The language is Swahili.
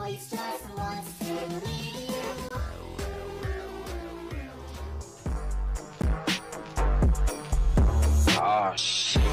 voice just wants to lead you. Oh shit.